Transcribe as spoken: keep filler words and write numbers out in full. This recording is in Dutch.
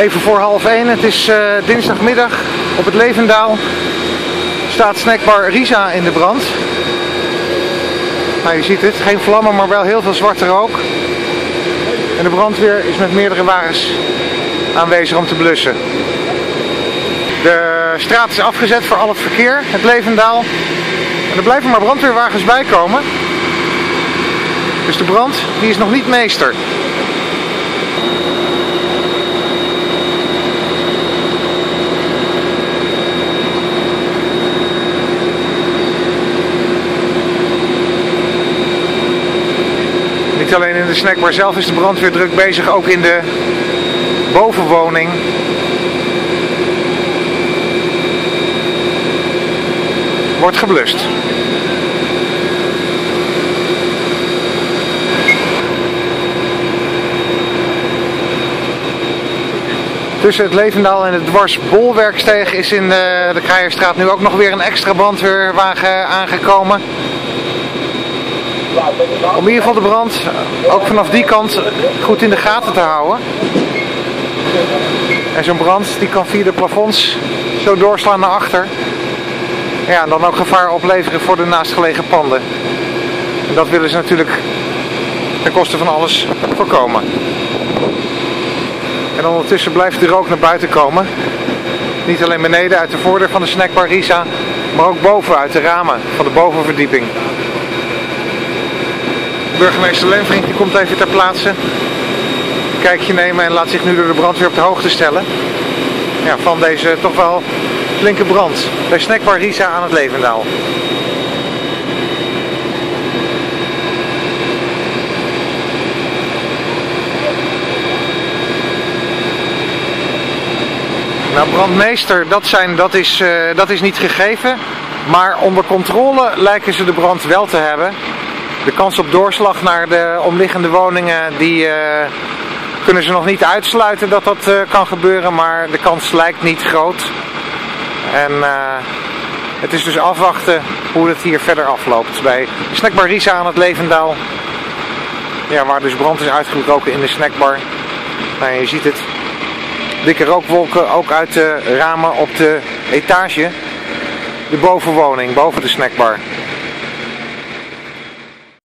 Even voor half één, het is uh, dinsdagmiddag op het Levendaal. Staat snackbar Risa in de brand. Nou, je ziet het, geen vlammen, maar wel heel veel zwarte rook. En de brandweer is met meerdere wagens aanwezig om te blussen. De straat is afgezet voor al het verkeer, het Levendaal. En er blijven maar brandweerwagens bij komen. Dus de brand die is nog niet meester. Niet alleen in de snackbar zelf is de brandweer druk bezig, ook in de bovenwoning. Wordt geblust. Tussen het Levendaal en de dwarsbolwerksteeg is in de, de Krijgerstraat nu ook nog weer een extra brandweerwagen aangekomen. Om in ieder geval de brand, ook vanaf die kant, goed in de gaten te houden. En zo'n brand die kan via de plafonds zo doorslaan naar achter. Ja, en dan ook gevaar opleveren voor de naastgelegen panden. En dat willen ze natuurlijk ten koste van alles voorkomen. En ondertussen blijft de rook naar buiten komen. Niet alleen beneden uit de voordeur van de snackbar Risa, maar ook boven uit de ramen van de bovenverdieping. Burgemeester Lemfrink die komt even ter plaatse. Een kijkje nemen en laat zich nu door de brandweer op de hoogte stellen. Ja, van deze toch wel flinke brand bij snackbar Risa aan het Levendaal. Nou, brandmeester, dat, zijn, dat, is, uh, dat is niet gegeven. Maar onder controle lijken ze de brand wel te hebben. De kans op doorslag naar de omliggende woningen, die uh, kunnen ze nog niet uitsluiten dat dat uh, kan gebeuren. Maar de kans lijkt niet groot. En uh, het is dus afwachten hoe het hier verder afloopt. Bij snackbar Risa aan het Levendaal. Ja, waar dus brand is uitgebroken in de snackbar. Nou, je ziet het. Dikke rookwolken ook uit de ramen op de etage. De bovenwoning, boven de snackbar.